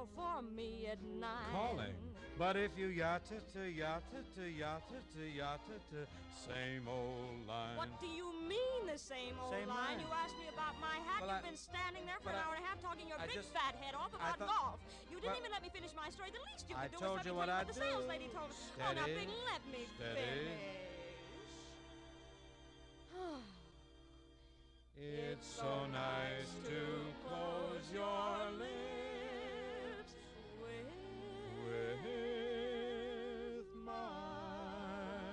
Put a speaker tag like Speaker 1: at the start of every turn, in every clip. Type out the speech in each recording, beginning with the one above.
Speaker 1: call for me at 9.
Speaker 2: Calling. But if you yatta to yatta to yatta to yatta to same old line.
Speaker 1: What do you mean the same old
Speaker 2: Same
Speaker 1: line?
Speaker 2: line.
Speaker 1: You asked me about my hat.
Speaker 2: Well,
Speaker 1: You've been standing there for
Speaker 2: but
Speaker 1: an hour and a half talking your
Speaker 2: I
Speaker 1: big
Speaker 2: just-
Speaker 1: fat head off about
Speaker 2: thought-
Speaker 1: golf. You didn't
Speaker 2: well,
Speaker 1: even let me finish my story. The least you
Speaker 2: I
Speaker 1: could do
Speaker 2: told
Speaker 1: was let
Speaker 2: you
Speaker 1: me
Speaker 2: what
Speaker 1: tell you
Speaker 2: I'd
Speaker 1: what the sales
Speaker 2: do.
Speaker 1: lady told us. Oh, now,
Speaker 2: Steady.
Speaker 1: Bing, let me
Speaker 2: Steady.
Speaker 1: finish.
Speaker 2: It's so nice to close your lips with mine.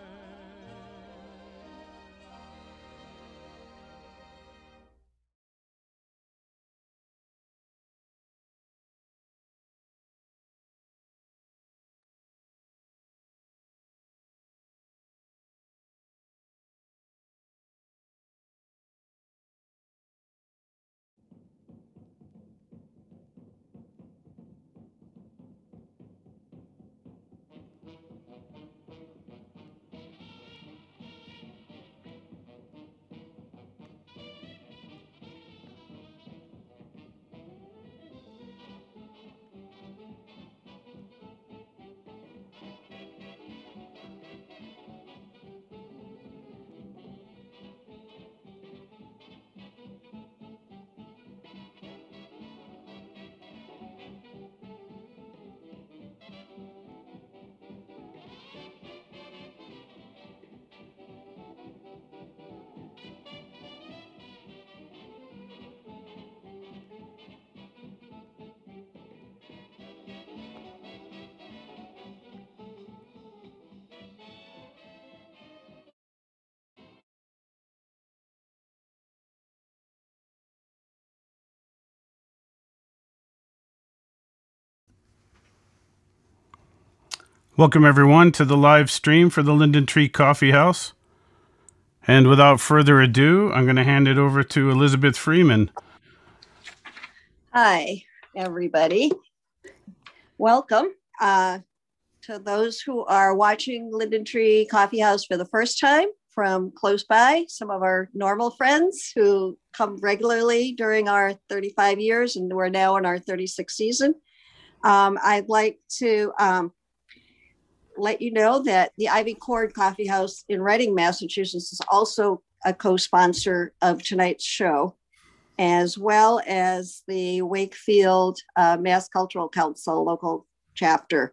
Speaker 3: Welcome, everyone, to the live stream for the Linden Tree Coffee House. And without further ado, I'm going to hand it over to Elizabeth Freeman.
Speaker 4: Hi, everybody. Welcome to those who are watching Linden Tree Coffee House for the first time from close by, some of our normal friends who come regularly during our 35 years, and we're now in our 36th season. I'd like to let you know that the Ivy Cord Coffee House in Reading, Massachusetts is also a co-sponsor of tonight's show, as well as the Wakefield Mass Cultural Council local chapter.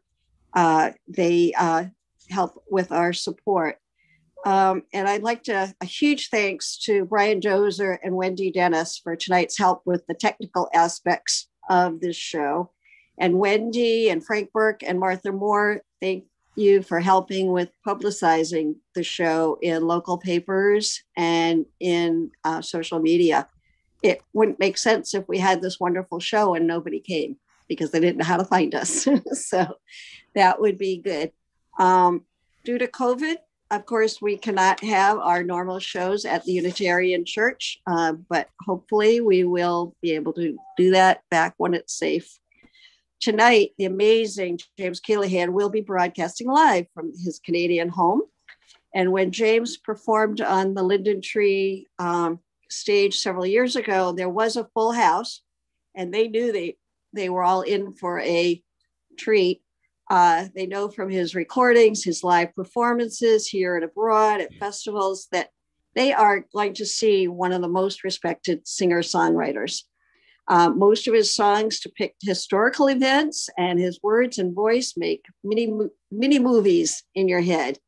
Speaker 4: They help with our support. And I'd like to, a huge thanks to Brian Dozer and Wendy Dennis for tonight's help with the technical aspects of this show. And Wendy and Frank Burke and Martha Moore, thank you for helping with publicizing the show in local papers and in social media. It wouldn't make sense if we had this wonderful show and nobody came because they didn't know how to find us. So that would be good. Due to COVID, of course, we cannot have our normal shows at the Unitarian Church, but hopefully we will be able to do that back when it's safe. Tonight, the amazing James Keelaghan will be broadcasting live from his Canadian home. And when James performed on the Linden Tree stage several years ago, there was a full house, and they knew they were all in for a treat. They know from his recordings, his live performances here and abroad at festivals, that they are going to see one of the most respected singer-songwriters. Most of his songs depict historical events, and his words and voice make mini movies in your head.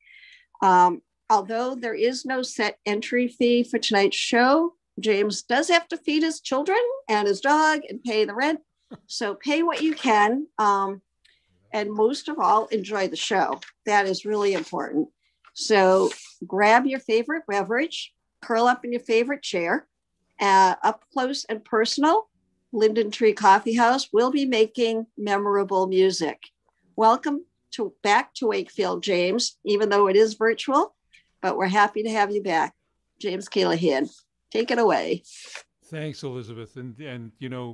Speaker 4: Although there is no set entry fee for tonight's show, James does have to feed his children and his dog and pay the rent. So pay what you can. And most of all, enjoy the show. That is really important. So grab your favorite beverage, curl up in your favorite chair. Up close and personal, Linden Tree Coffee House will be making memorable music. Welcome back to Wakefield, James, even though it is virtual, but we're happy to have you back. James Keelaghan, take it away.
Speaker 5: Thanks, Elizabeth. And you know,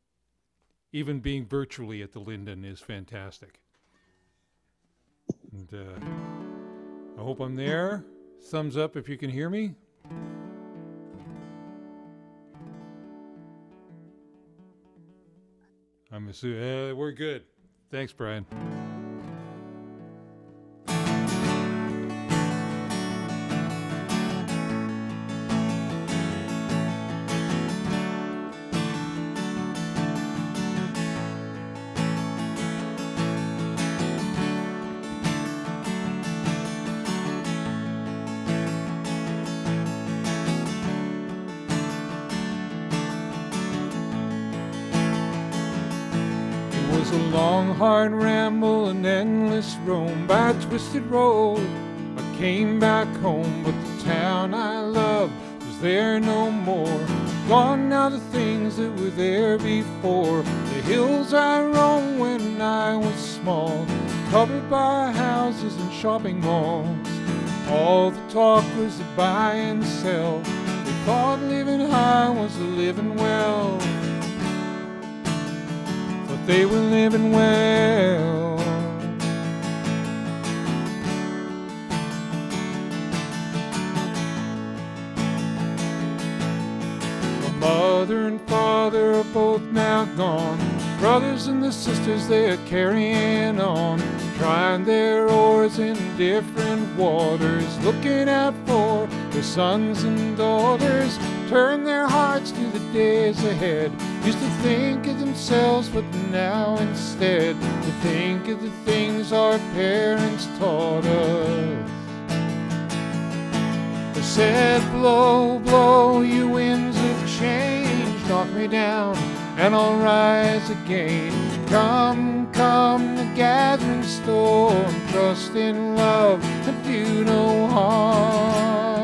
Speaker 5: even being virtually at the Linden is fantastic. And I hope I'm there. Thumbs up if you can hear me. I'm assuming we're good. Thanks, Brian. A long, hard ramble, an endless roam by a twisted road. I came back home, but the town I loved was there no more. Gone now the things that were there before. The hills I roamed when I was small, covered by houses and shopping malls. All the talk was to buy and sell. They thought living high was living well. They were living well. My mother and father are both now gone. Brothers and the sisters, they're carrying on, trying their oars in different waters, looking out for their sons and daughters. Turn their hearts to the days ahead. Used to think of themselves, but now instead to think of the things our parents taught us. They said, blow, blow, you winds of change, knock me down and I'll rise again. Come, come, the gathering storm, trust in love and do no harm.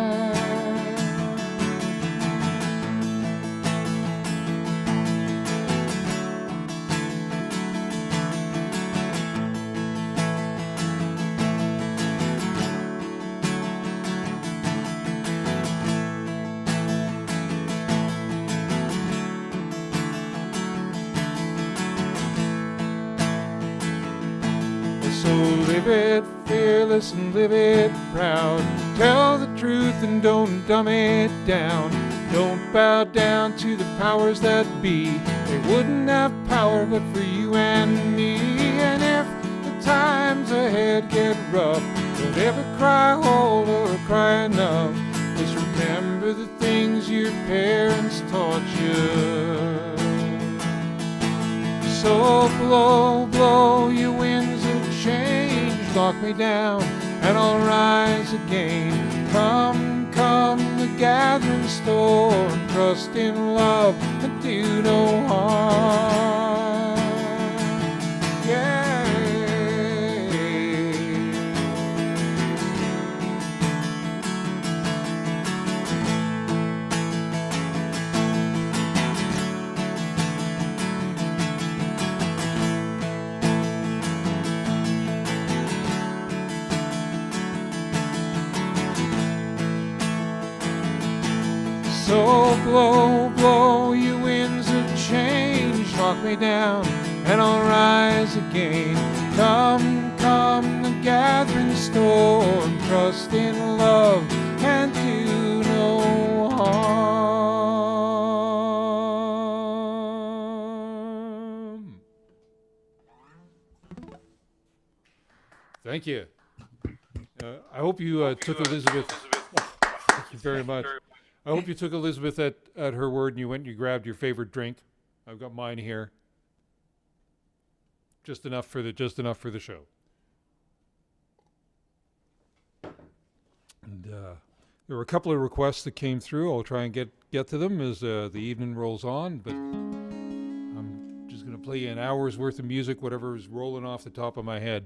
Speaker 5: So live it fearless and live it proud. Tell the truth and don't dumb it down. Don't bow down to the powers that be. They wouldn't have power but for you and me. And if the times ahead get rough, don't ever cry halt or cry enough. Just remember the things your parents taught you. So blow, blow, you winds of change, knock me down and I'll rise again. Come, come, the gathering storm, trust in love and do no harm. Yeah. So blow, blow, you winds of change, knock me down and I'll rise again. Come, come, the gathering storm, trust in love and do no harm. Thank you. I hope you took Elizabeth. Thank you very much. I hope you took Elizabeth at her word and you went and you grabbed your favorite drink. I've got mine here. Just enough for the show. And there were a couple of requests that came through. I'll try and get to them as the evening rolls on. But I'm just going to play you an hour's worth of music, whatever is rolling off the top of my head.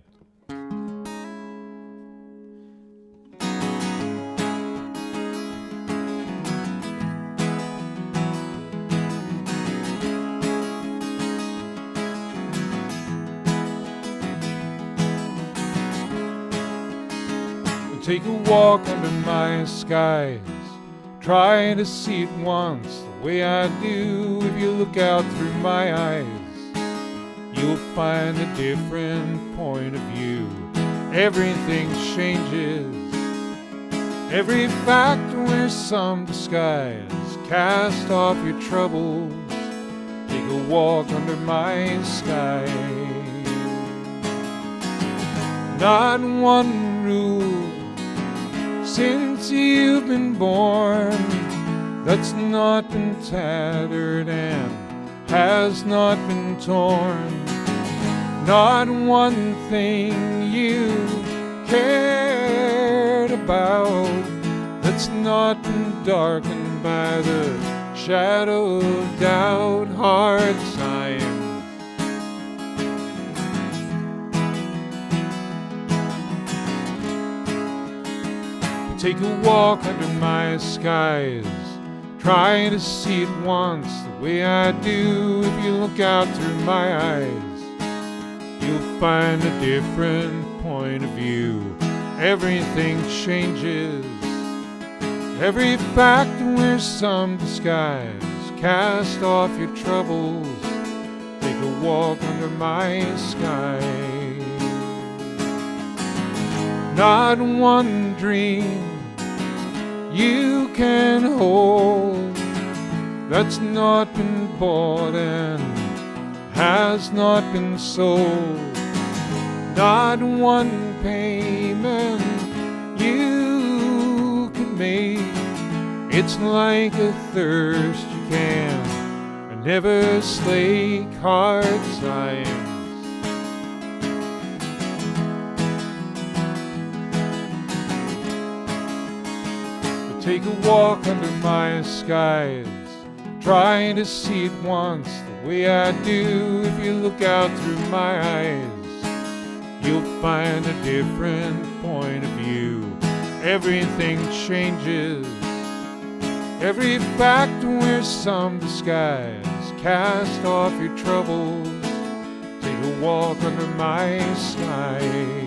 Speaker 5: Take a walk under my skies, try to see it once the way I do. If you look out through my eyes, you'll find a different point of view. Everything changes, every factor wears some disguise. Cast off your troubles, take a walk under my sky. Not one rule since you've been born that's not been tattered and has not been torn. Not one thing you cared about that's not been darkened by the shadow of doubt. Hard times. Take a walk under my skies, try to see it once the way I do. If you look out through my eyes, you'll find a different point of view. Everything changes, every fact wears some disguise. Cast off your troubles, take a walk under my sky. Not one dream you can hold that's not been bought and has not been sold. Not one payment you can make. It's like a thirst you can never slake. Hard times. Take a walk under my skies, try to see it once the way I do. If you look out through my eyes, you'll find a different point of view. Everything changes, every fact wears some disguise. Cast off your troubles, take a walk under my sky.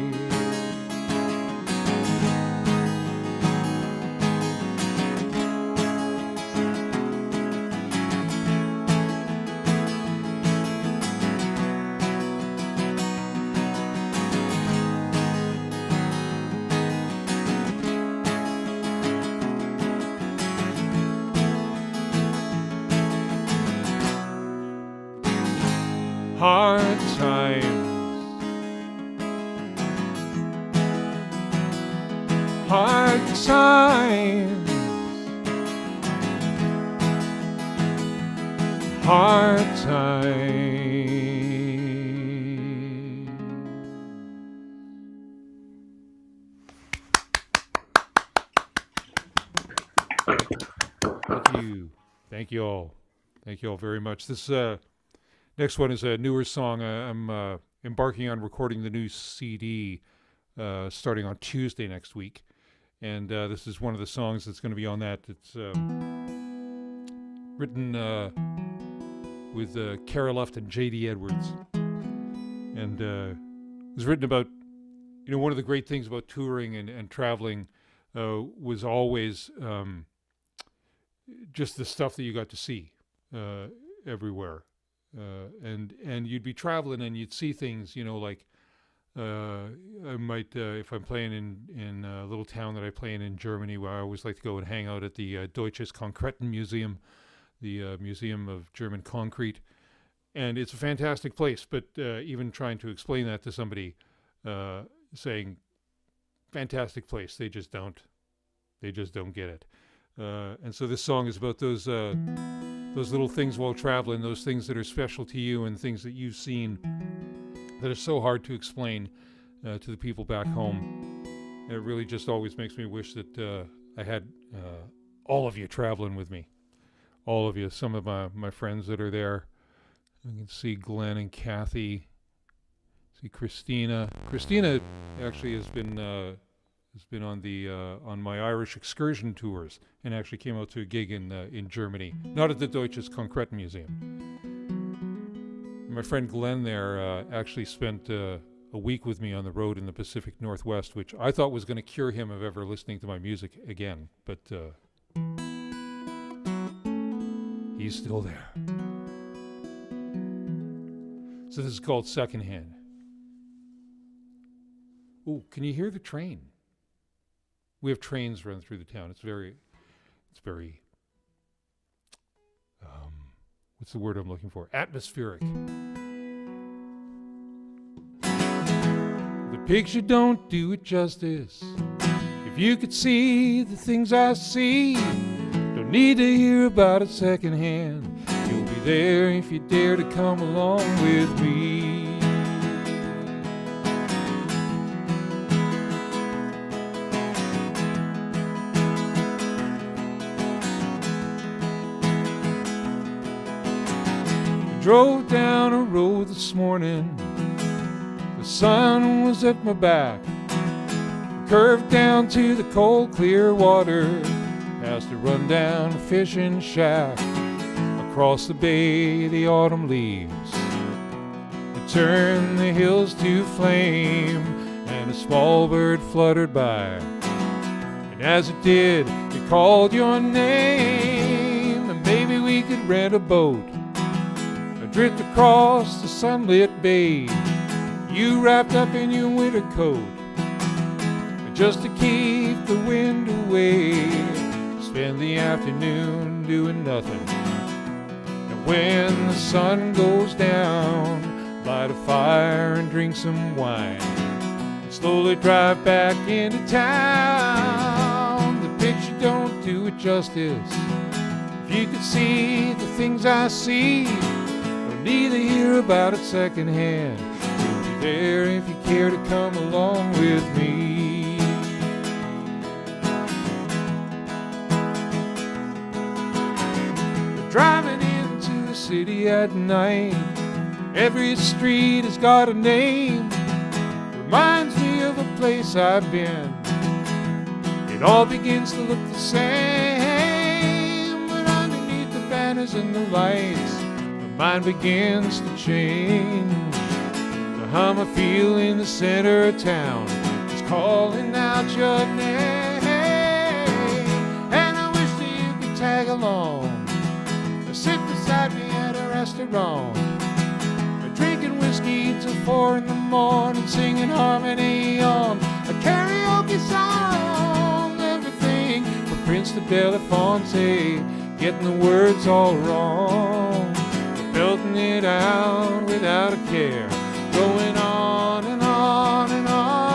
Speaker 5: Hard times, hard times, hard times. Thank you all. Thank you all very much. This next one is a newer song. I'm embarking on recording the new CD starting on Tuesday next week. And this is one of the songs that's going to be on that. It's written with Cara Luft and J.D. Edwards. And it was written about, you know, one of the great things about touring and traveling was always just the stuff that you got to see everywhere. And you'd be traveling and you'd see things, you know, like I might, if I'm playing in a little town that I play in Germany, where I always like to go and hang out at the Deutsches Konkreten Museum, the Museum of German Concrete. And it's a fantastic place, but even trying to explain that to somebody, saying, fantastic place, they just don't get it. And so this song is about those little things while traveling, those things that are special to you and things that you've seen that are so hard to explain to the people back home. And it really just always makes me wish that I had all of you traveling with me. All of you, some of my friends that are there. You can see Glenn and Kathy. See Christina. Christina actually has been on the on my Irish excursion tours and actually came out to a gig in Germany, not at the Deutsches Konkreten Museum. My friend Glenn there actually spent a week with me on the road in the Pacific Northwest, which I thought was going to cure him of ever listening to my music again, but he's still there. So this is called Secondhand. Oh, can you hear the train? We have trains run through the town. It's very, what's the word I'm looking for? Atmospheric. The picture don't do it justice. If you could see the things I see, don't need to hear about it secondhand. You'll be there if you dare to come along with me. I drove down a road this morning. The sun was at my back. Curved down to the cold, clear water, past a rundown fishing shack. Across the bay, the autumn leaves had turned the hills to flame, and a small bird fluttered by. And as it did, it called your name, and maybe we could rent a boat, drift across the sunlit bay, you wrapped up in your winter coat, just to keep the wind away. Spend the afternoon doing nothing, and when the sun goes down, light a fire and drink some wine, slowly drive back into town. The picture don't do it justice. If you could see the things I see, don't need to hear about it secondhand. You'll be there if you care to come along with me. Driving into the city at night, every street has got a name, reminds me of a place I've been. It all begins to look the same, but underneath the banners and the lights, my mind begins to change. The hum I feel in the center of town is calling out your name, and I wish that you could tag along, sit beside me at a restaurant, drinking whiskey till 4 in the morning, singing harmony on a karaoke song. Everything from Prince to Belafonte, getting the words all wrong, belting it out without a care, going on and on and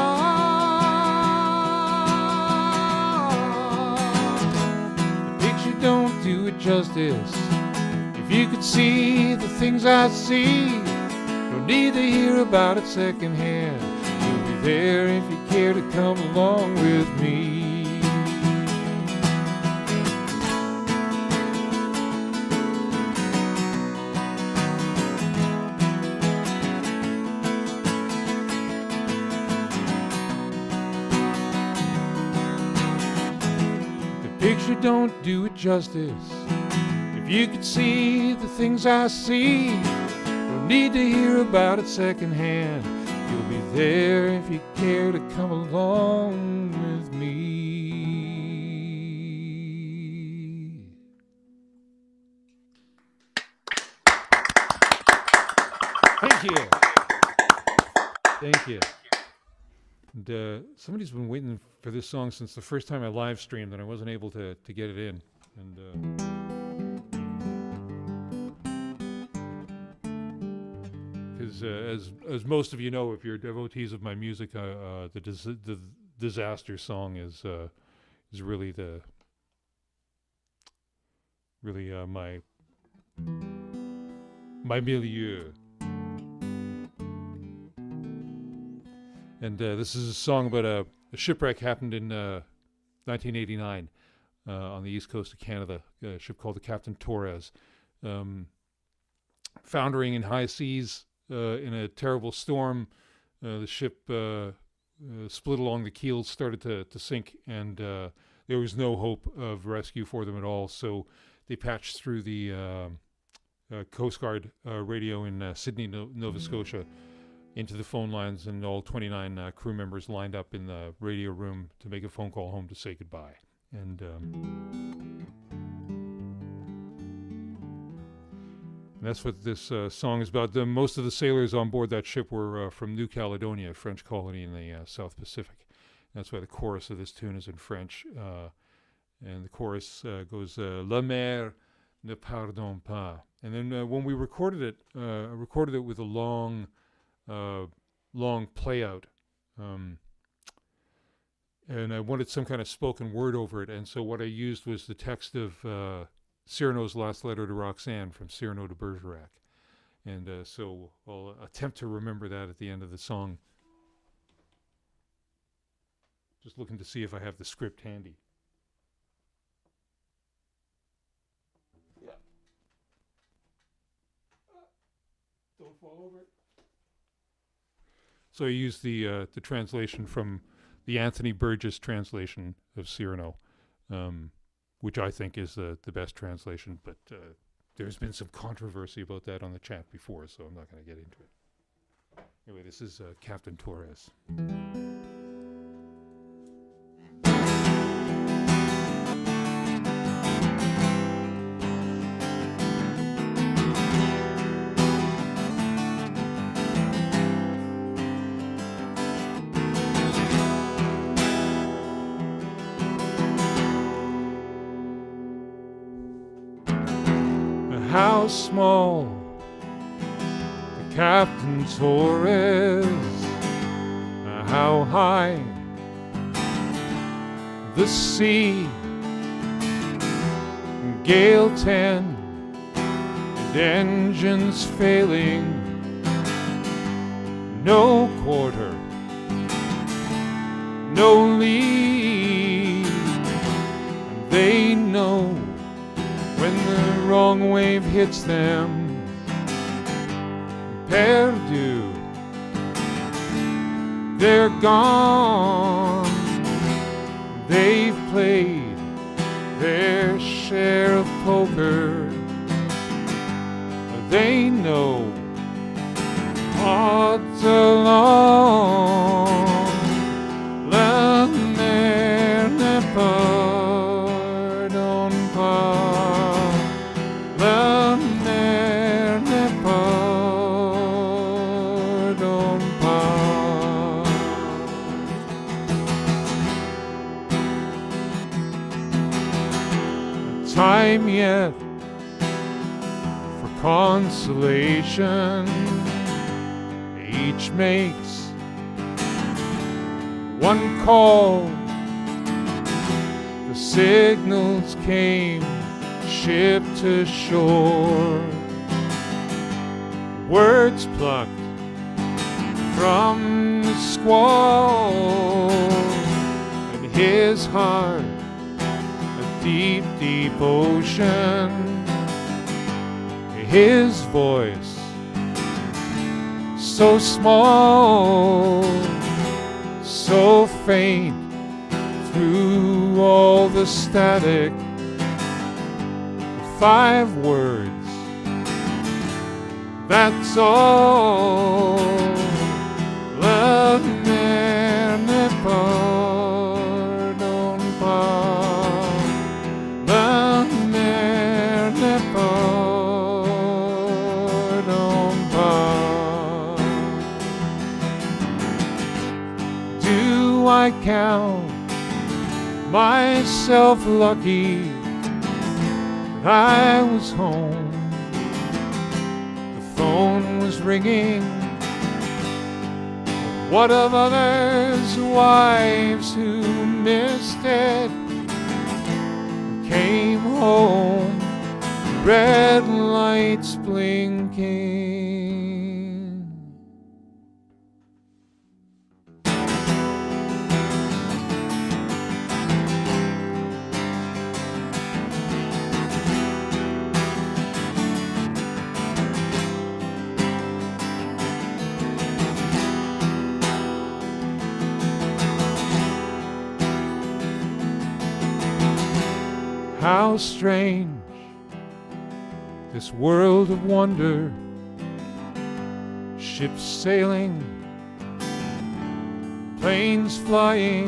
Speaker 5: on. The picture don't do it justice. If you could see the things I see, don't need to hear about it secondhand. You'll be there if you care to come along with me. The picture don't do it justice. If you could see the things I see, don't need to hear about it secondhand. You'll be there if you care to come along with me. Thank you. Thank you. And somebody's been waiting for this song since the first time I live streamed, and I wasn't able to get it in. And as most of you know, if you're devotees of my music, the disaster song is really my milieu. And this is a song about a shipwreck happened in 1989 on the east coast of Canada. A ship called the Captain Torres, foundering in high seas. In a terrible storm, the ship split along the keels, started to sink, and there was no hope of rescue for them at all. So they patched through the Coast Guard radio in Sydney, Nova Scotia, into the phone lines, and all 29 crew members lined up in the radio room to make a phone call home to say goodbye. And that's what this song is about. Most of the sailors on board that ship were from New Caledonia, a French colony in the South Pacific. That's why the chorus of this tune is in French. And the chorus goes, La mer Ne pardon pas. And then when we recorded it, I recorded it with a long play out. And I wanted some kind of spoken word over it. And so what I used was the text of Cyrano's Last Letter to Roxanne from Cyrano de Bergerac. And so I'll attempt to remember that at the end of the song. Just looking to see if I have the script handy. Yeah. Don't fall over it. So I used the translation from the Anthony Burgess translation of Cyrano, which I think is the best translation, but there's been some controversy about that on the chat before, so I'm not going to get into it. Anyway, this is Captain Torres. How small the Captain Torres, how high the sea, gale 10 and engines failing, no quarter, no lee, and they know when the wrong wave hits them, perdu, they're gone. They've played their share of poker. They know odds along. La mer ne pardon pas. La mer ne pardon pas. Time yet for consolation. Each makes one call. The signals came, ship to shore. Words plucked from the squall, and his heart a deep, deep ocean. His voice so small, so faint through all the static. 5 words, that's all. La mer ne pardon pas. La mer ne pardon pas. Do I count myself lucky I was home? The phone was ringing. What of others' wives who missed it? Came home, red lights blinking. How strange this world of wonder, ships sailing, planes flying,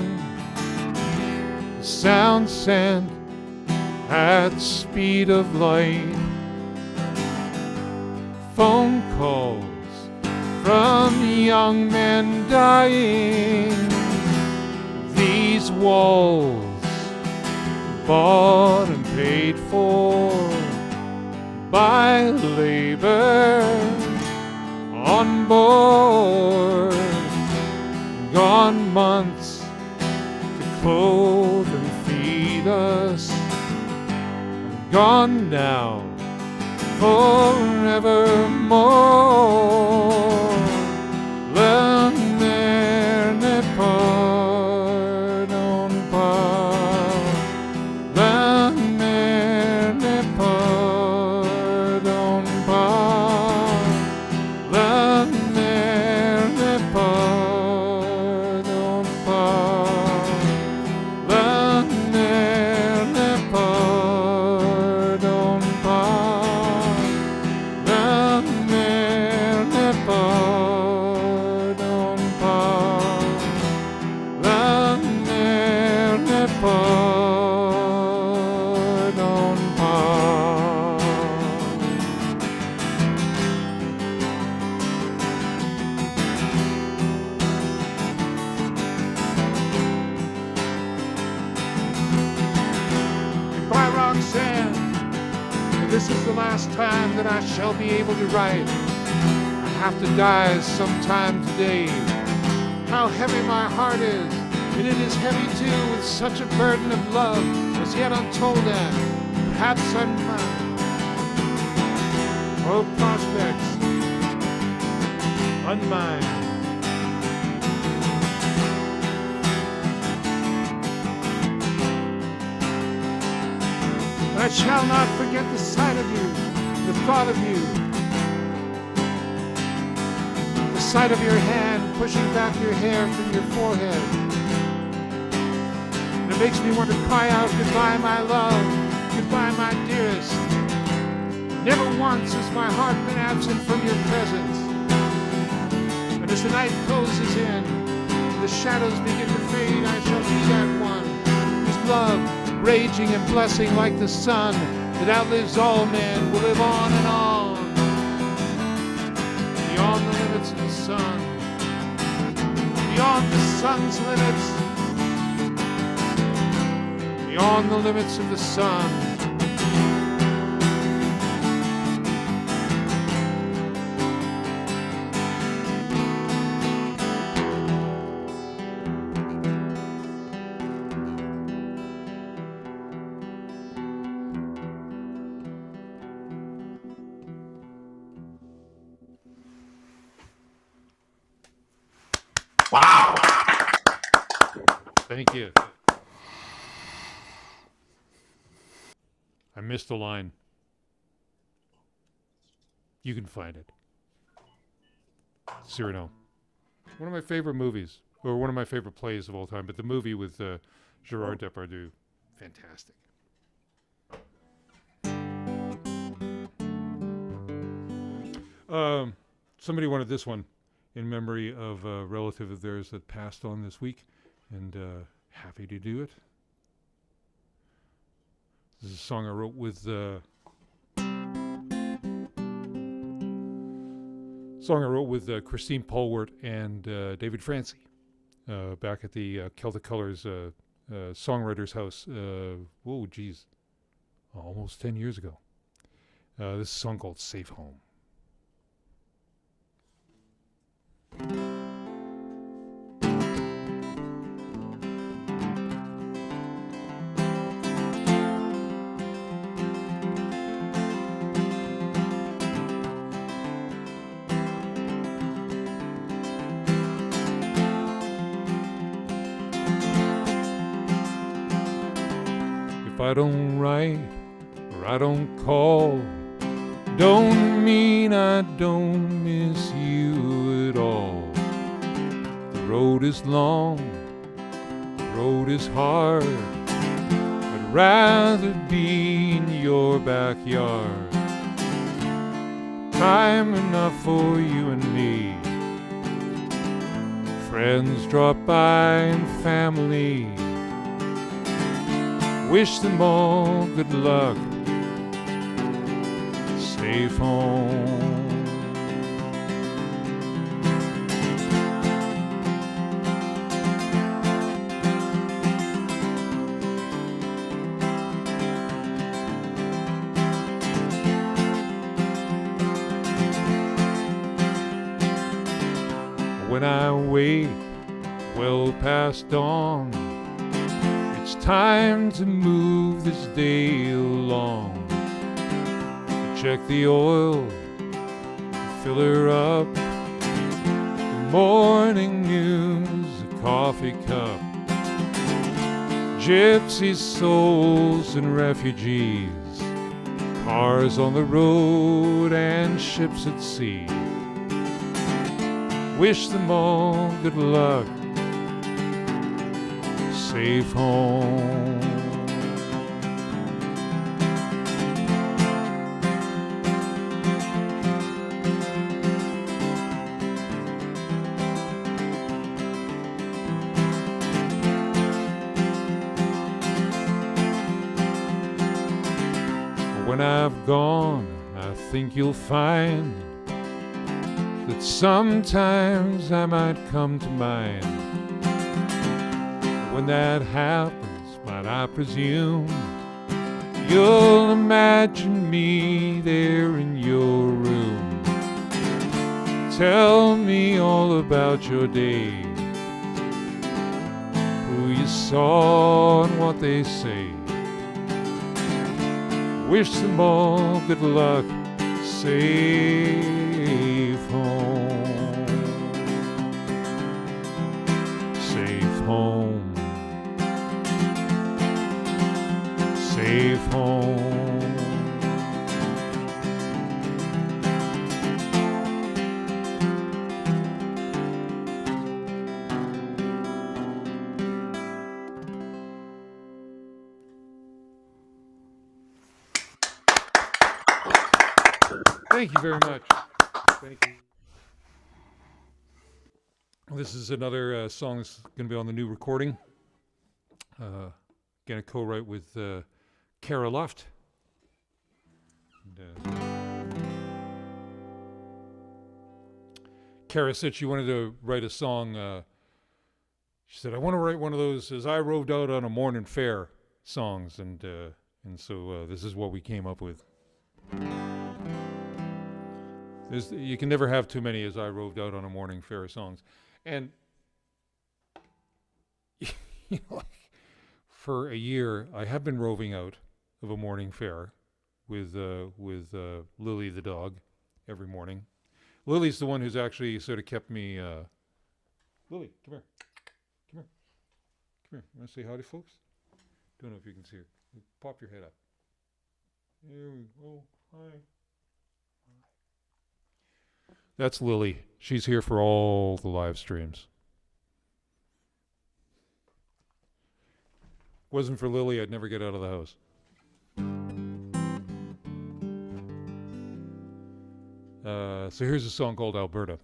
Speaker 5: sound sent at speed of light, phone calls from young men dying, these walls bought and paid for, by labor on board. Gone months to clothe and feed us. Gone now forevermore. La mer ne pardon pas. La mer ne pardon pas. La mer ne pardon pas. La mer ne pardon pas. La mer ne pardon pas. La mer ne pardon pas. Goodbye, Roxanne. This is the last time that I shall be able to write. I have to die sometime today. How heavy my heart is, and it is heavy too, with such a burden of love as yet untold and perhaps unmined. Oh, prospects, unmined. I shall not forget the sight of you, the thought of you, the sight of your hand pushing back your hair from your forehead. And it makes me want to cry out, goodbye, my love, goodbye, my dearest. Never once has my heart been absent from your presence. And as the night closes in, and the shadows begin to fade, I shall be that one whose love, raging and blessing like the sun that outlives all men, will live on and on beyond the limits of the sun, beyond the sun's limits, beyond the limits of the sun. Wow! Thank you. I missed a line. You can find it. Cyrano. One of my favorite movies, or one of my favorite plays of all time, but the movie with Gerard Depardieu. Fantastic. Somebody wanted this one in memory of a relative of theirs that passed on this week, and happy to do it. This is a song I wrote with Christine Polwart and David Francie back at the Celtic Colors Songwriters House. Almost 10 years ago. This is a song called Safe Home. If I don't write or I don't call, don't mean I don't miss you at all. The road is long, the road is hard. I'd rather be in your backyard. Time enough for you and me. Friends drop by and family. Wish them all good luck. Safe home. when I wake well past dawn, it's time to move this day along. Check the oil, fill her up. The morning news, a coffee cup. Gypsies, souls, and refugees. Cars on the road and ships at sea. Wish them all good luck. Safe home. When I've gone, I think you'll find that sometimes I might come to mind. When that happens, might I presume you'll imagine me there in your room. Tell me all about your day, who you saw and what they say. Wish them all good luck, safe home, safe home, safe home. Thank you very much. Thank you. This is another song that's going to be on the new recording. Going to co-write with Kara Luft. Kara said she wanted to write a song. She said, I want to write one of those As I Roved Out on a Morning Fair songs. And so this is what we came up with. You can never have too many As I Roved Out on a Morning Fair songs. And you know, for a year, I have been roving out of a morning fair with Lily the dog every morning. Lily's the one who's actually sort of kept me... Lily, come here. Come here. Come here. You want to say hi to folks? Don't know if you can see her. Pop your head up. There we go. Hi. That's Lily. She's here for all the live streams. Wasn't for Lily, I'd never get out of the house. So here's a song called Alberta.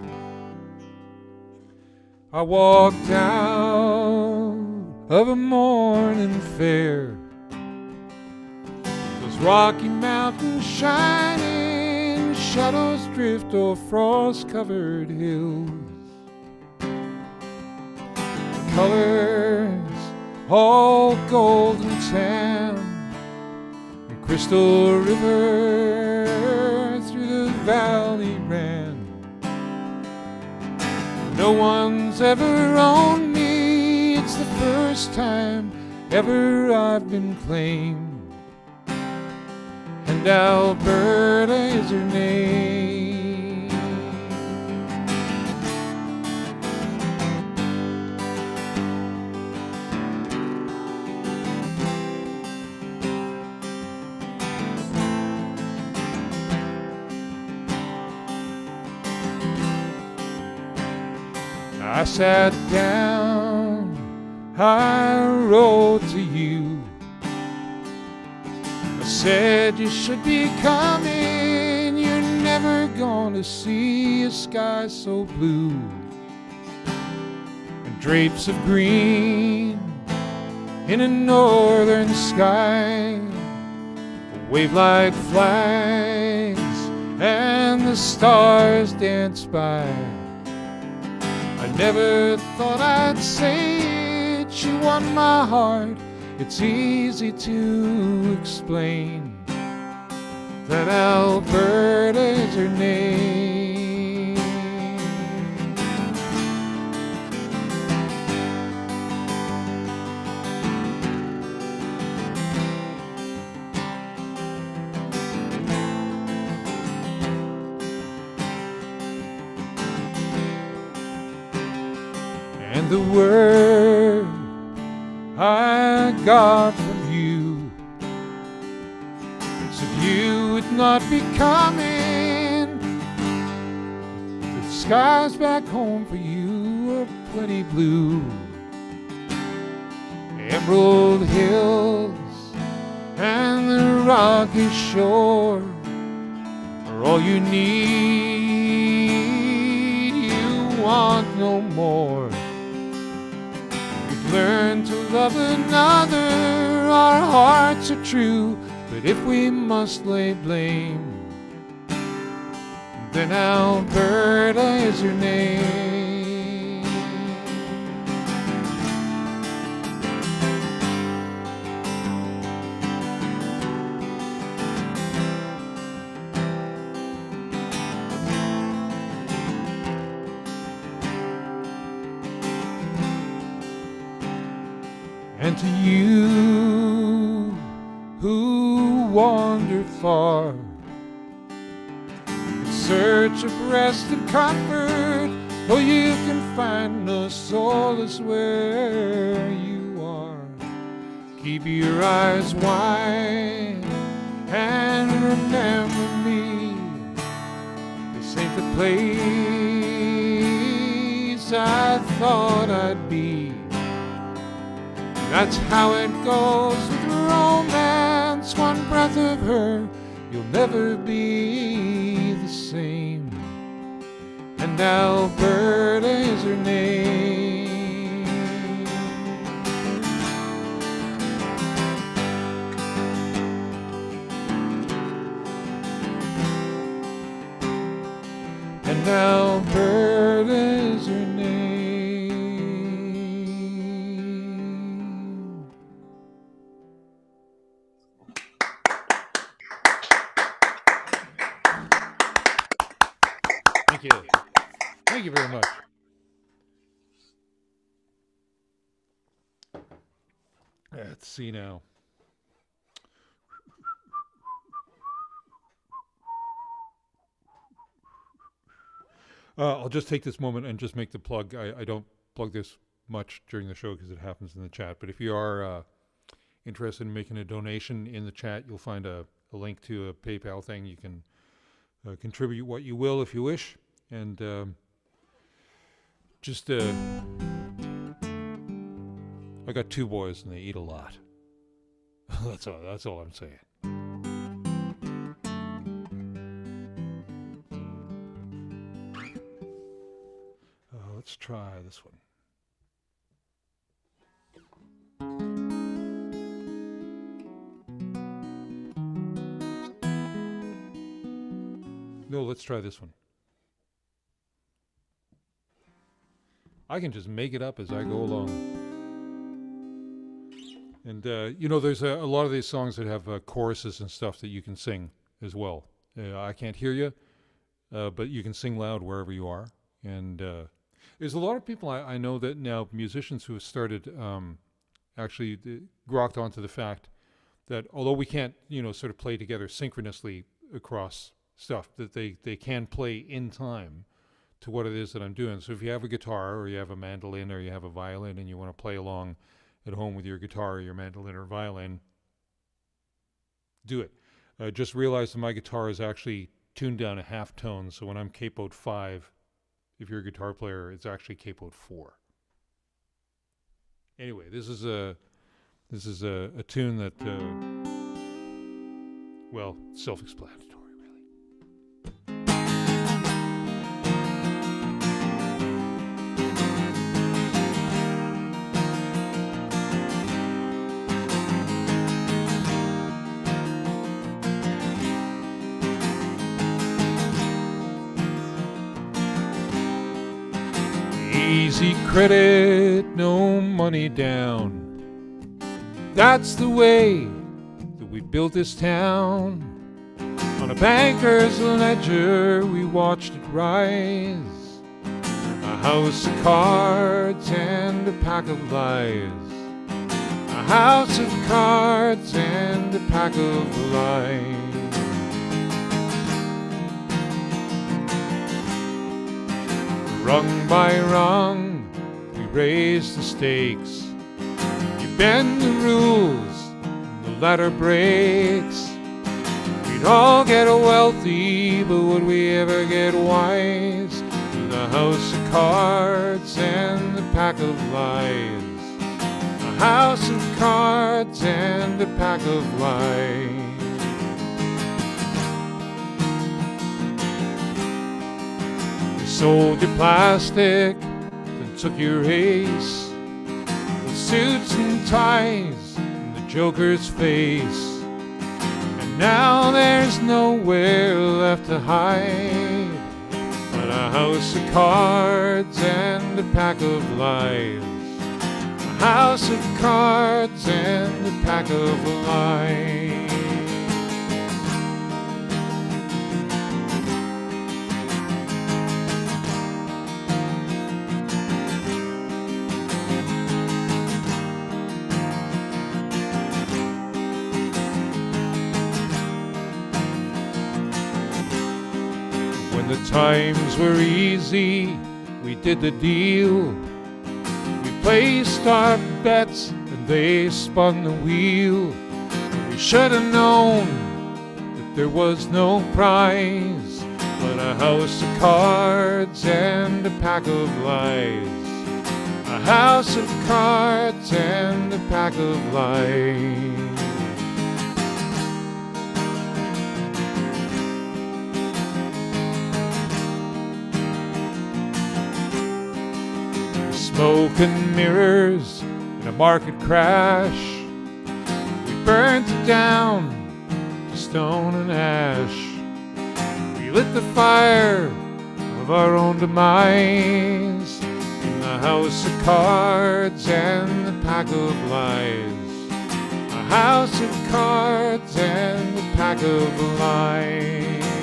Speaker 5: I walked out of a morning fair, those Rocky Mountains shining, shadows drift o'er frost-covered hills. Colors all golden tan, and Crystal River through the valley ran. No one's ever owned me, it's the first time ever I've been claimed. And Alberta is her name. I sat down, I wrote to you. I said you should be coming, you're never gonna see a sky so blue. And drapes of green in a northern sky wave like flags and the stars dance by. I never thought I'd say it, you won my heart. It's easy to explain that Alberta is her name. And the word I got from you said you would not be coming. The skies back home for you are plenty blue. Emerald hills and the rocky shore are all you need. You want no more. We've learned to love another. Our hearts are true, but if we must lay blame, then Alberta is your name. And to you who wander far in search of rest and comfort, though you can find no solace where you are, keep your eyes wide and remember me. This ain't the place I thought I'd be. That's how it goes with romance. One breath of her, you'll never be the same. And Alberta is her name. And Alberta is her name. Thank you. Thank you very much. Let's see now. I'll just take this moment and just make the plug. I don't plug this much during the show because it happens in the chat. But if you are interested in making a donation in the chat, you'll find a link to a PayPal thing. You can contribute what you will if you wish. And just, I got 2 boys and they eat a lot. That's all I'm saying. Let's try this one. No, let's try this one. I can just make it up as I go along. And, you know, there's a lot of these songs that have choruses and stuff that you can sing as well. I can't hear you, but you can sing loud wherever you are. And there's a lot of people I know that now, musicians who have started actually grokked onto the fact that although we can't, you know, sort of play together synchronously across stuff, that they can play in time to what it is that I'm doing. So if you have a guitar or you have a mandolin or you have a violin and you want to play along at home with your guitar or your mandolin or violin, do it. Just realize that my guitar is actually tuned down a half tone, so when I'm capoed 5, if you're a guitar player, it's actually capoed 4. Anyway, this is a tune that, well, self-explanatory. Easy credit, no money down. That's the way that we built this town. On a banker's ledger, we watched it rise. A house of cards and a pack of lies. A house of cards and a pack of lies. Rung by rung, we raise the stakes. You bend the rules, and the ladder breaks. We'd all get wealthy, but would we ever get wise? The house of cards and the pack of lies. A house of cards and a pack of lies. They sold your plastic, then took your ace. The suits and ties and the joker's face. And now there's nowhere left to hide but a house of cards and a pack of lies. A house of cards and a pack of lies. When the times were easy, we did the deal. We placed our bets and they spun the wheel. We should have known that there was no prize but a house of cards and a pack of lies. A house of cards and a pack of lies. Smoke and mirrors in a market crash. We burnt it down to stone and ash. We lit the fire of our own demise in the house of cards and the pack of lies. A house of cards and a pack of lies.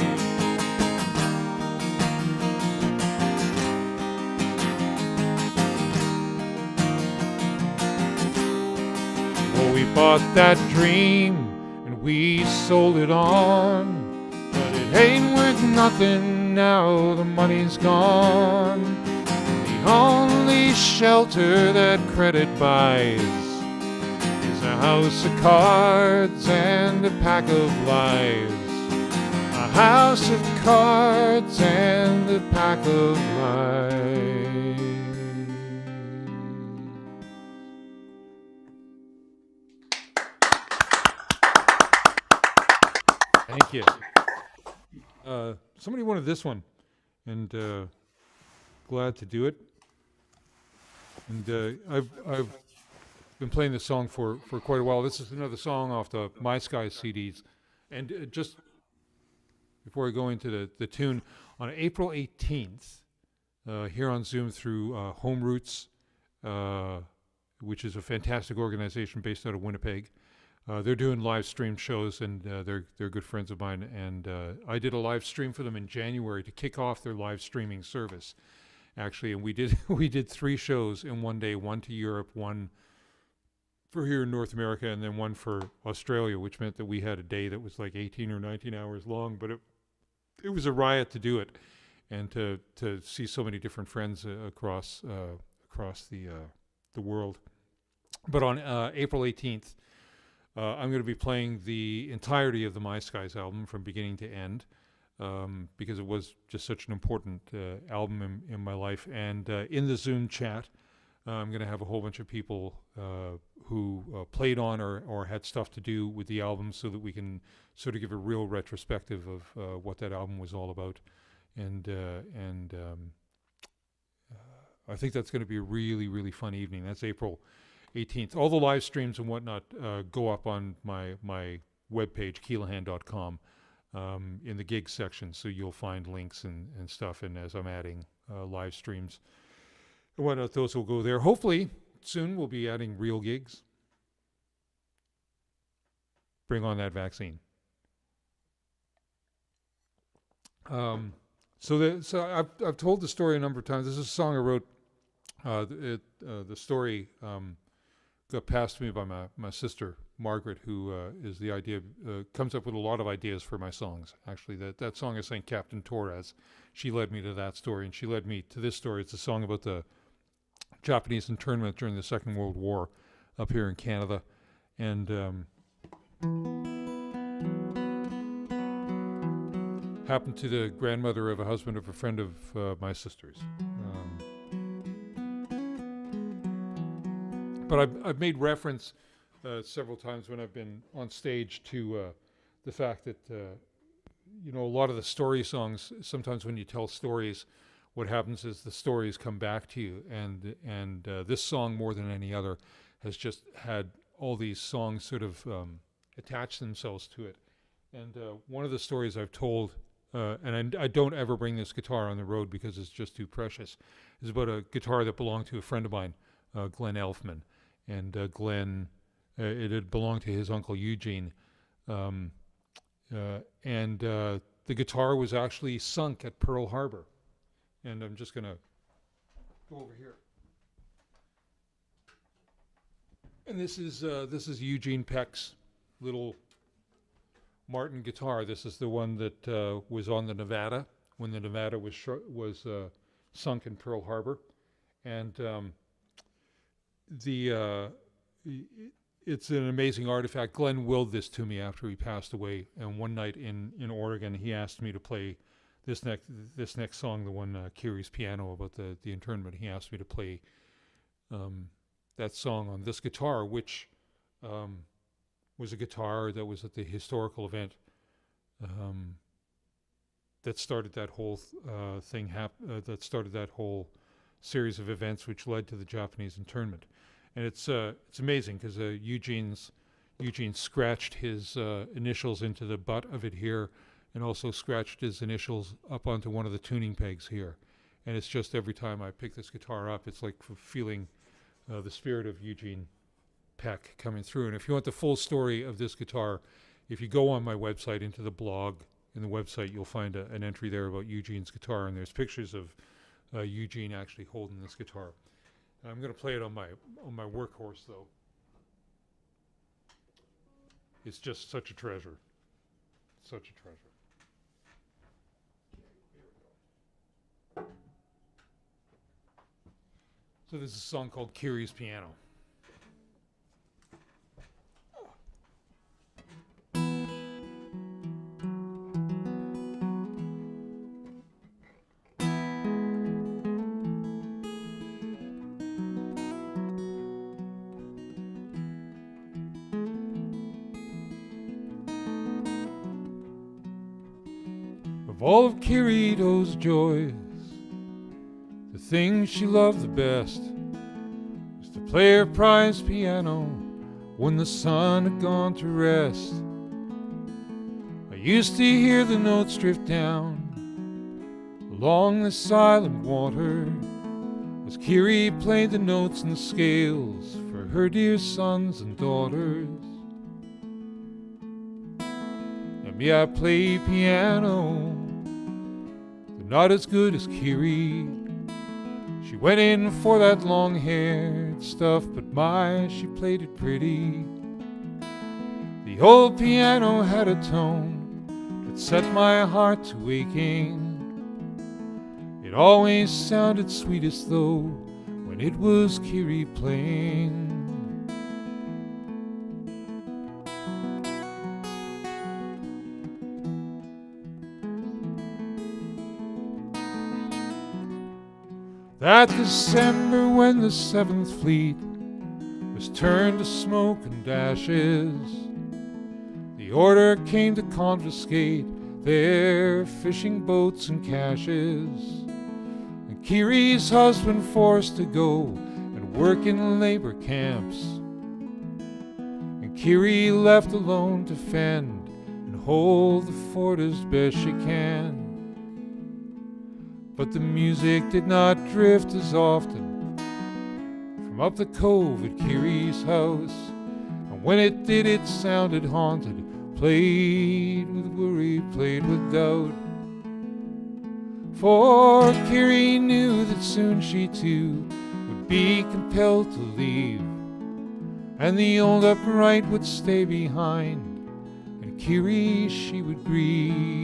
Speaker 5: We bought that dream and we sold it on, but it ain't worth nothing now the money's gone. The only shelter that credit buys is a house of cards and a pack of lies. A house of cards and a pack of lies. Thank you. Somebody wanted this one, and glad to do it. And I've been playing this song for quite a while. This is another song off the My Skies CDs. And just before I go into the tune, on April 18th, here on Zoom through Home Roots, which is a fantastic organization based out of Winnipeg. They're doing live stream shows, and they're good friends of mine. And I did a live stream for them in January to kick off their live streaming service, actually. And we did 3 shows in one day: one to Europe, one for here in North America, and then one for Australia, which meant that we had a day that was like 18 or 19 hours long. But it was a riot to do it, and to see so many different friends across the world. But on April 18th. I'm going to be playing the entirety of the My Skies album from beginning to end, because it was just such an important album in my life. And in the Zoom chat, I'm going to have a whole bunch of people who played on or had stuff to do with the album, so that we can sort of give a real retrospective of what that album was all about. And I think that's going to be a really, really fun evening. That's April 18th. All the live streams and whatnot go up on my webpage, keelahan.com, in the gigs section, so you'll find links and stuff. And as I'm adding live streams and whatnot, those will go there. Hopefully soon we'll be adding real gigs. Bring on that vaccine. So I've told the story a number of times. This is a song I wrote. The story got passed to me by my sister Margaret, who is the idea comes up with a lot of ideas for my songs. Actually, that song I sang, Captain Torres, she led me to that story, and she led me to this story. It's a song about the Japanese internment during the Second World War up here in Canada. And happened to the grandmother of a husband of a friend of my sister's. But I've made reference several times when I've been on stage to the fact that a lot of the story songs, sometimes when you tell stories, what happens is the stories come back to you, and this song, more than any other, has just had all these songs sort of attach themselves to it. And one of the stories I've told, and I don't ever bring this guitar on the road because it's just too precious, is about a guitar that belonged to a friend of mine, Glenn Elfman. And Glenn, it had belonged to his uncle Eugene. And the guitar was actually sunk at Pearl Harbor. And I'm just going to go over here. And this is Eugene Peck's little Martin guitar. This is the one that was on the Nevada when the Nevada was sunk in Pearl Harbor. And it's an amazing artifact. Glenn willed this to me after he passed away. And one night in Oregon, he asked me to play this next song, the one Kiri's Piano, about the internment. He asked me to play that song on this guitar, which was a guitar that was at the historical event that started that whole that started that whole series of events which led to the Japanese internment. And it's amazing because Eugene scratched his initials into the butt of it here, and also scratched his initials up onto one of the tuning pegs here. And it's just every time I pick this guitar up, it's like feeling the spirit of Eugene Peck coming through. And if you want the full story of this guitar, if you go on my website into the blog, in the website, you'll find an entry there about Eugene's guitar, and there's pictures of Eugene actually holding this guitar. And I'm going to play it on my workhorse, though. It's just such a treasure. Such a treasure. So this is a song called Kiri's Piano. Of all of Kirito's joys, the thing she loved the best was to play her prize piano when the sun had gone to rest. I used to hear the notes drift down along the silent water as Kiri played the notes and scales for her dear sons and daughters. And me, I play piano, though not as good as Kiri. She went in for that long-haired stuff, but my, she played it pretty. The old piano had a tone that set my heart to aching. It always sounded sweetest, though, when it was Kiri playing. That December when the 7th Fleet was turned to smoke and ashes, the order came to confiscate their fishing boats and caches, and Kiri's husband forced to go and work in labor camps, and Kiri left alone to fend and hold the fort as best she can. But the music did not drift as often from up the cove at Kiri's house, and when it did, it sounded haunted, played with worry, played with doubt. For Kiri knew that soon she too would be compelled to leave, and the old upright would stay behind, and Kiri she would grieve.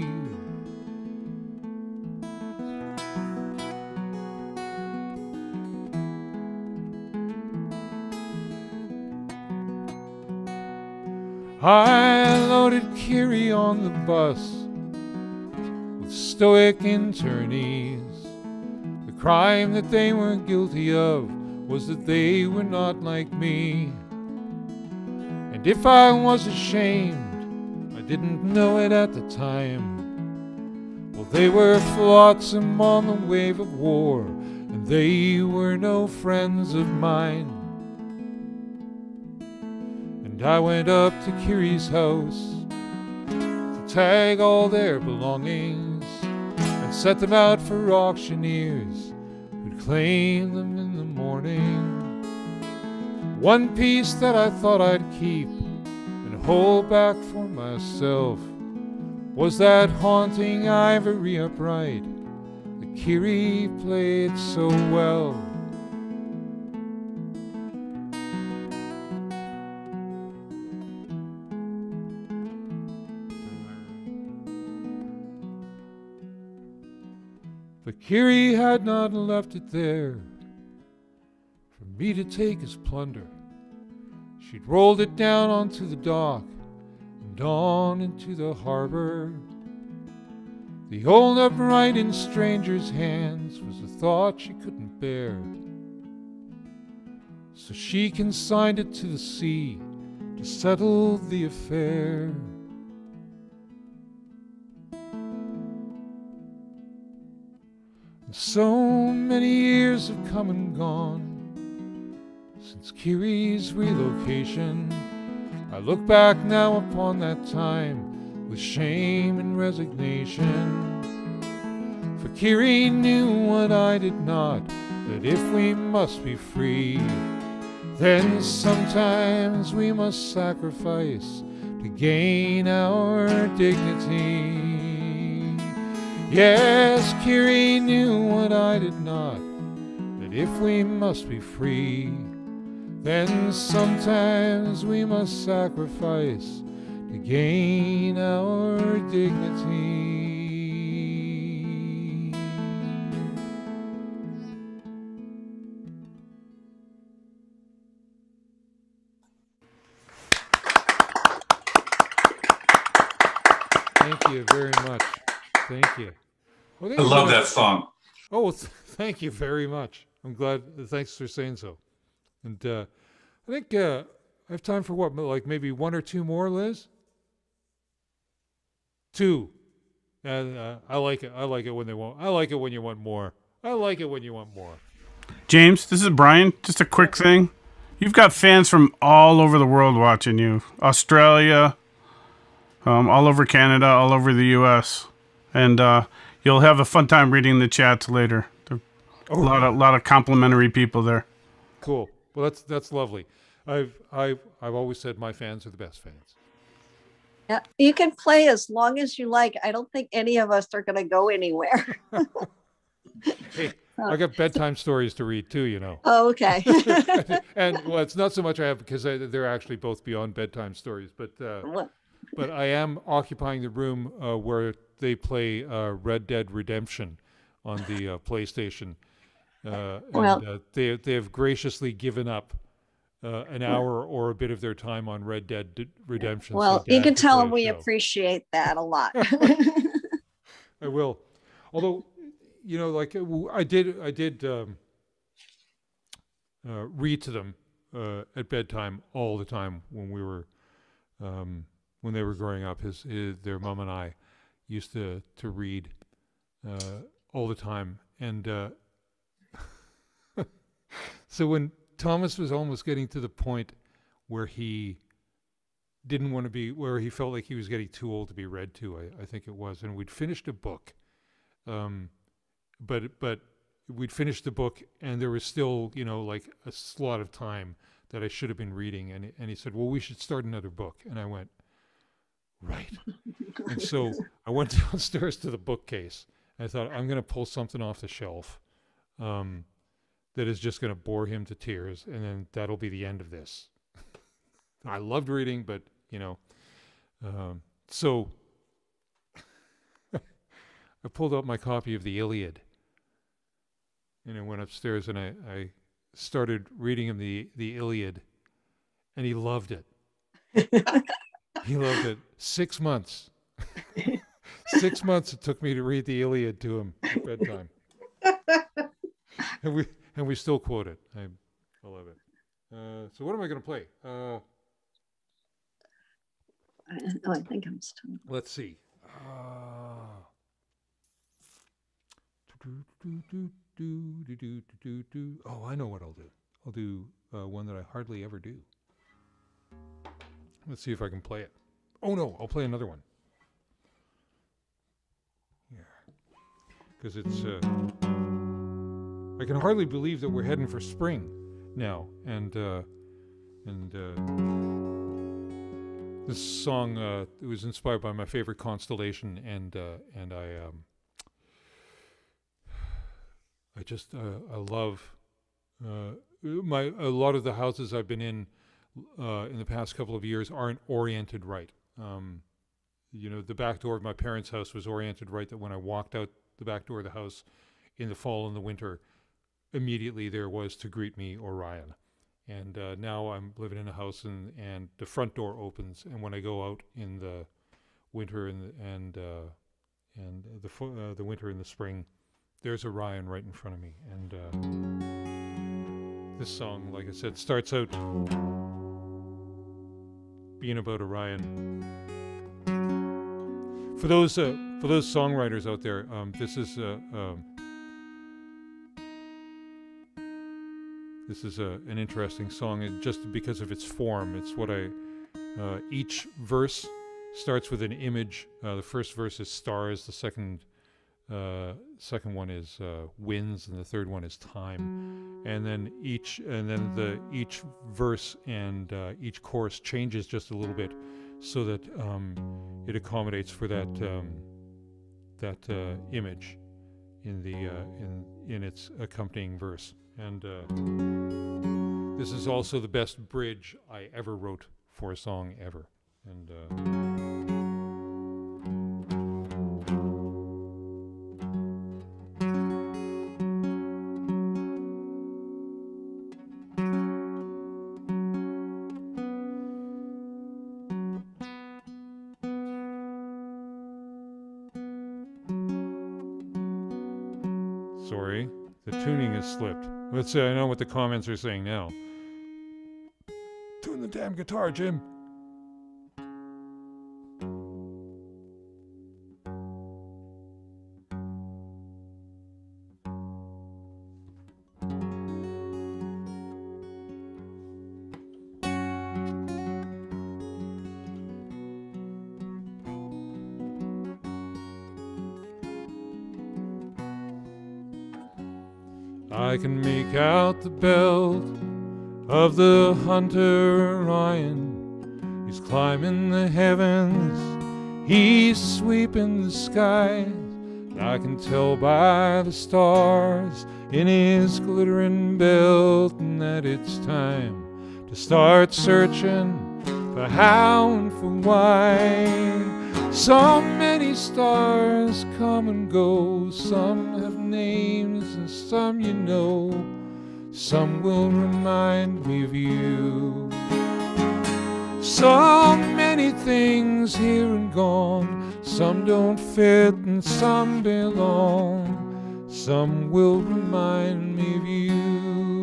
Speaker 5: I loaded Kiri on the bus with stoic internees. The crime that they were guilty of was that they were not like me. And if I was ashamed, I didn't know it at the time. Well, they were flotsam on the wave of war, and they were no friends of mine. And I went up to Kiri's house to tag all their belongings and set them out for auctioneers who'd claim them in the morning. One piece that I thought I'd keep and hold back for myself was that haunting ivory upright that Kiri played so well. But Kiri had not left it there for me to take as plunder. She'd rolled it down onto the dock and on into the harbor. The old upright in strangers' hands was a thought she couldn't bear. So she consigned it to the sea to settle the affair. And so many years have come and gone since Kiri's relocation. I look back now upon that time with shame and resignation. For Kiri knew what I did not, that if we must be free, then sometimes we must sacrifice to gain our dignity. Yes, Kiri knew what I did not, that if we must be free, then sometimes we must sacrifice to gain our dignity. Thank you very much. Thank you. Well,
Speaker 6: I love that song.
Speaker 5: Oh, well, thank you very much. I'm glad. Thanks for saying so. And I think I have time for what, like maybe one or two more, Liz? Two. And I like it. I like it when they want. I like it when you want more. I like it when you want more.
Speaker 3: James, this is Brian. Just a quick thing. You've got fans from all over the world watching you. Australia, all over Canada, all over the U.S. And you'll have a fun time reading the chats later. There are a lot of complimentary people there.
Speaker 5: Cool. Well, that's lovely. I've always said my fans are the best fans.
Speaker 4: Yeah, you can play as long as you like. I don't think any of us are going to go anywhere.
Speaker 5: Hey, I got bedtime stories to read too, you know.
Speaker 4: Oh, okay.
Speaker 5: And well, it's not so much I have because they're actually both beyond bedtime stories, but I am occupying the room where they play Red Dead Redemption on the PlayStation. They have graciously given up an hour or a bit of their time on Red Dead Redemption.
Speaker 4: Well, you can tell them we appreciate that a lot.
Speaker 5: I will. Although, you know, like I did read to them at bedtime all the time when we were when they were growing up. Their mom and I used to read all the time, and so when Thomas was almost getting to the point where he didn't want to be, where he felt like he was getting too old to be read to, I think it was, and we'd finished a book, but we'd finished the book and there was still, you know, like a slot of time that I should have been reading, and he said, well, we should start another book, and I went, right. And so I went downstairs to the bookcase, and I thought, I'm going to pull something off the shelf that is just going to bore him to tears, and then that'll be the end of this. I loved reading, but, you know, so I pulled out my copy of the Iliad, and I went upstairs, and I started reading him the Iliad, and he loved it. He loved it. 6 months. 6 months it took me to read the Iliad to him at bedtime. And we still quote it. I love it. So what am I going to play?
Speaker 4: I think I'm still.
Speaker 5: Let's see. Oh, I know what I'll do. I'll do one that I hardly ever do. Let's see if I can play it. Oh no, I'll play another one. Yeah, because it's. I can hardly believe that we're heading for spring now, and this song it was inspired by my favorite constellation, and I just I love a lot of the houses I've been in the past couple of years aren't oriented right. The back door of my parents' house was oriented right, that when I walked out the back door of the house in the fall and the winter, immediately there was to greet me Orion. And now I'm living in a house and the front door opens, and when I go out in the winter and the winter and the spring, there's Orion right in front of me. And this song, like I said, starts out being about Orion. For those songwriters out there, this is an interesting song, just because of its form. It's what each verse starts with an image. The first verse is stars. The second one is winds, and the third one is time. And then each verse and each chorus changes just a little bit, so that it accommodates for that image in its accompanying verse. And this is also the best bridge I ever wrote for a song ever. And sorry, the tuning has slipped. Let's see, I know what the comments are saying now. Tune the damn guitar, Jim. I can make out the belt of the hunter Orion. He's climbing the heavens, he's sweeping the skies. I can tell by the stars in his glittering belt, and that it's time to start searching for how and for why. So many stars come and go, some have names and some you know, some will remind me of you. So many things here and gone, some don't fit and some belong, some will remind me of you.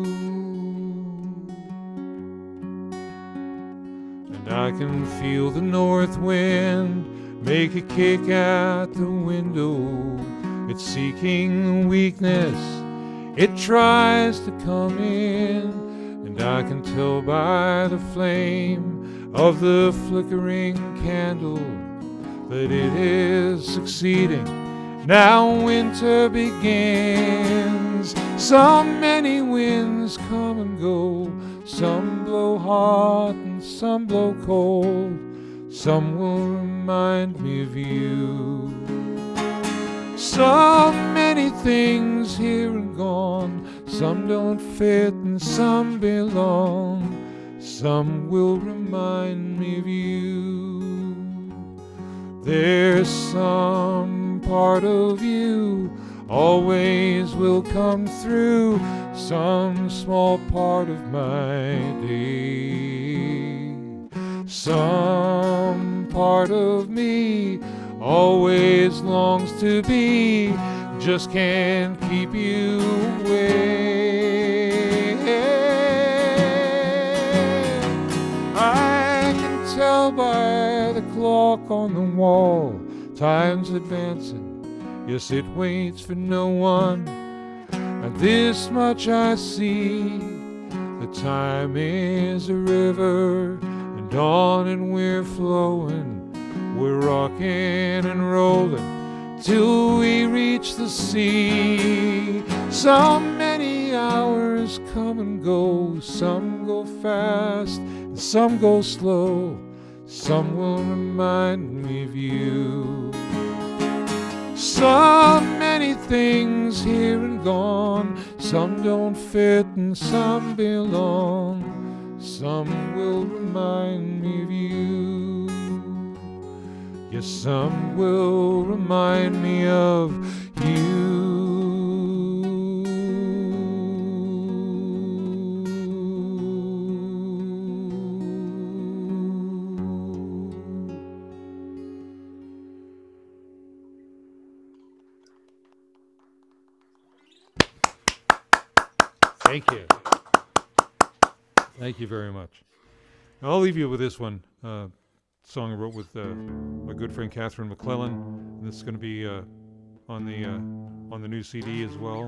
Speaker 5: And I can feel the north wind make a kick at the window. It's seeking the weakness, it tries to come in. And I can tell by the flame of the flickering candle that it is succeeding. Now winter begins. So many winds come and go, some blow hot and some blow cold, some will remind me of you. So many things here and gone, some don't fit and some belong, some will remind me of you. There's some part of you always will come through, some small part of my day, some part of me always longs to be, just can't keep you away. I can tell by the clock on the wall, time's advancing, yes, it waits for no one. And this much I see, the time is a river, and on and we're flowing, we're rocking and rolling till we reach the sea. So many hours come and go, some go fast and some go slow, some will remind me of you. So many things here and gone, some don't fit and some belong, some will remind me of you. Yes, some will remind me of you.
Speaker 6: Thank you. Thank you very much. I'll leave you with this one. Song I wrote with my good friend Catherine McClellan. This is going to be on the new CD as well.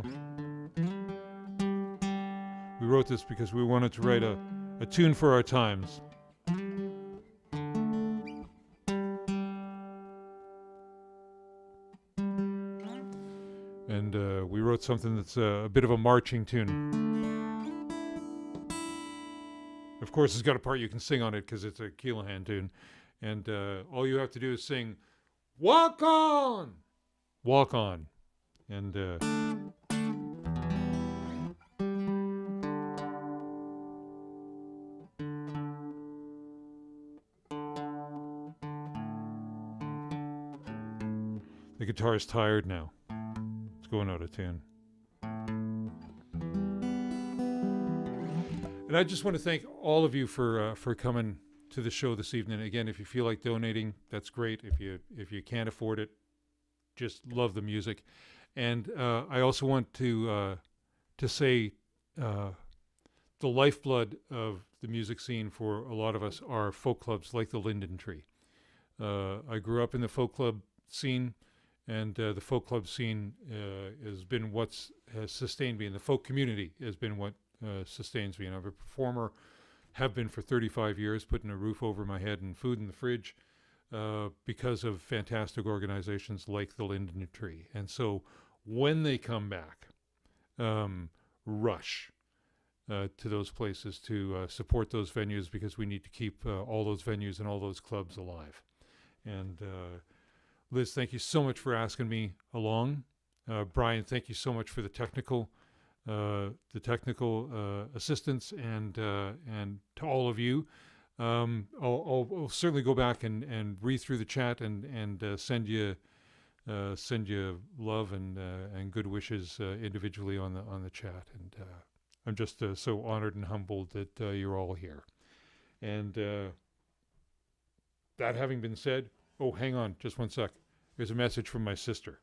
Speaker 6: We wrote this because we wanted to write a tune for our times. And we wrote something that's a bit of a marching tune. Of course, it's got a part you can sing on it because it's a Keelahan tune. And all you have to do is sing, "Walk on! Walk on." And the guitar is tired now. It's going out of tune. And I just want to thank all of you for coming to the show this evening. Again, if you feel like donating, that's great. If you can't afford it, just love the music. And I also want to say the lifeblood of the music scene for a lot of us are folk clubs like the Linden Tree. I grew up in the folk club scene, and the folk club scene has been what has sustained me, and the folk community has been what sustains me. And I'm a performer, have been for 35 years, putting a roof over my head and food in the fridge because of fantastic organizations like the Linden Tree. And so when they come back, rush to those places to support those venues, because we need to keep all those venues and all those clubs alive. And Liz, thank you so much for asking me along. Brian, thank you so much for the technical assistance, and to all of you. I'll certainly go back and read through the chat and send you love and good wishes individually on the chat. And I'm just so honored and humbled that you're all here. And that having been said, oh, hang on just one sec. There's a message from my sister.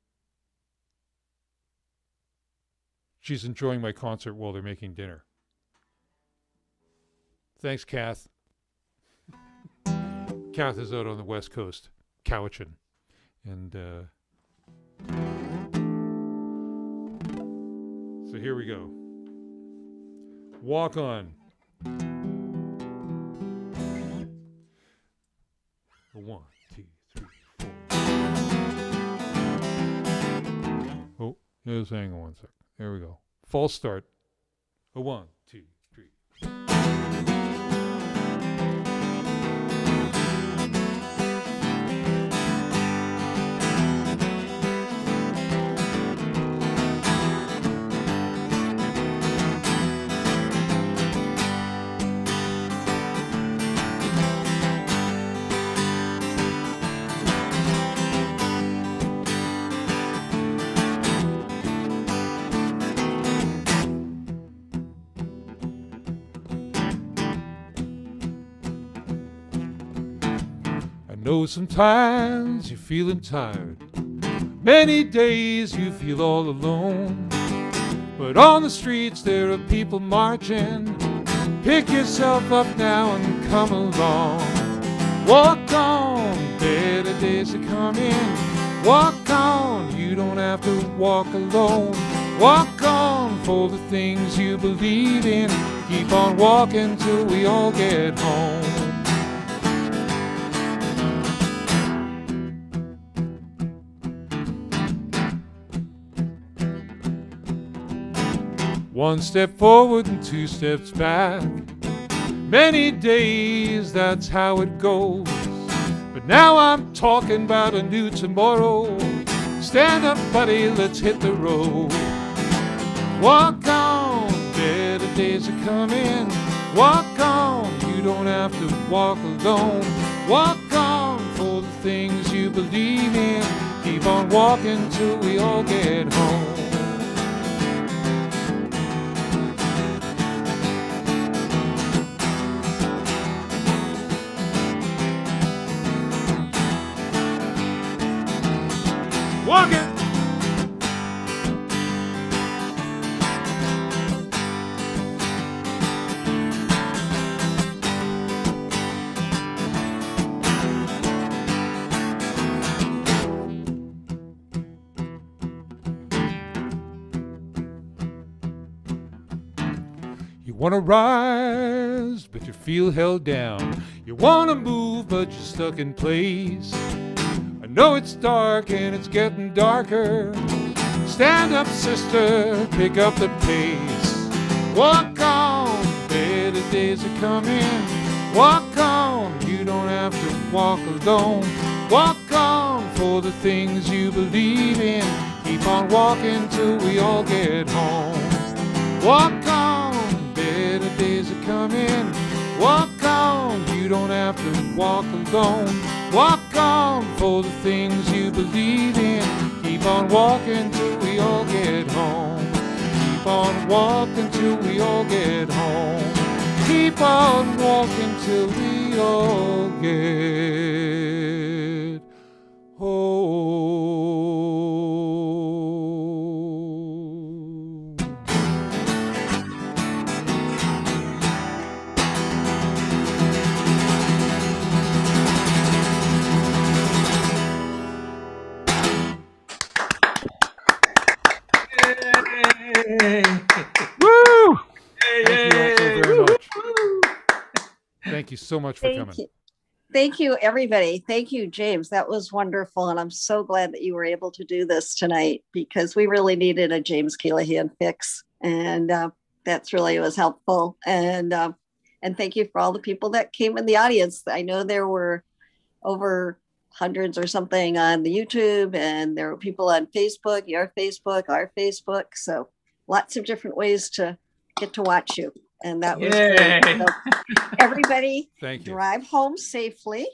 Speaker 6: She's enjoying my concert while they're making dinner. Thanks, Kath. Kath is out on the West Coast, Cowichan. And so here we go. Walk on. A 1, 2, 3, 4. Oh, just hang on one sec. There we go. False start. A 1, 2, 3.
Speaker 5: know sometimes you're feeling tired. Many days you feel all alone. But on the streets there are people marching. Pick yourself up now and come along. Walk on, better days are coming. Walk on, you don't have to walk alone. Walk on for the things you believe in. Keep on walking till we all get home. One step forward and two steps back. Many days, that's how it goes. But now I'm talking about a new tomorrow. Stand up, buddy, let's hit the road. Walk on, better days are coming. Walk on, you don't have to walk alone. Walk on for the things you believe in. Keep on walking till we all get home. Walking. You want to rise, but you feel held down. You want to move, but you're stuck in place. I know it's dark and it's getting darker. Stand up, sister, pick up the pace. Walk on, better days are coming. Walk on, you don't have to walk alone. Walk on for the things you believe in. Keep on walking till we all get home. Walk on, better days are coming. Walk on, you don't have to walk alone. Walk on for the things you believe in. Keep on walking till we all get home. Keep on walking till we all get home. Keep on walking till we all get home.
Speaker 3: Woo!
Speaker 5: Thank you all so very much. Thank you so much for
Speaker 4: Thank
Speaker 5: coming.
Speaker 4: you. Thank you, everybody. Thank you, James. That was wonderful. And I'm so glad that you were able to do this tonight because we really needed a James Keelahan fix. And that's really was helpful. And thank you for all the people that came in the audience. I know there were over hundreds or something on the YouTube, and there were people on Facebook, your Facebook, our Facebook. So lots of different ways to get to watch you. And that was
Speaker 7: Yay.
Speaker 4: great. So everybody
Speaker 5: Thank you.
Speaker 4: drive home safely.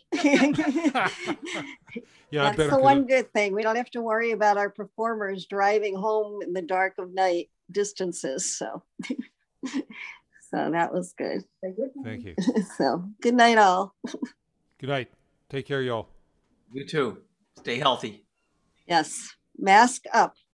Speaker 5: Yeah,
Speaker 4: That's the one good thing. We don't have to worry about our performers driving home in the dark of night distances. So, so that was good.
Speaker 5: Thank you.
Speaker 4: So good night, all.
Speaker 5: Good night. Take care, y'all.
Speaker 7: You too. Stay healthy.
Speaker 4: Yes. Mask up.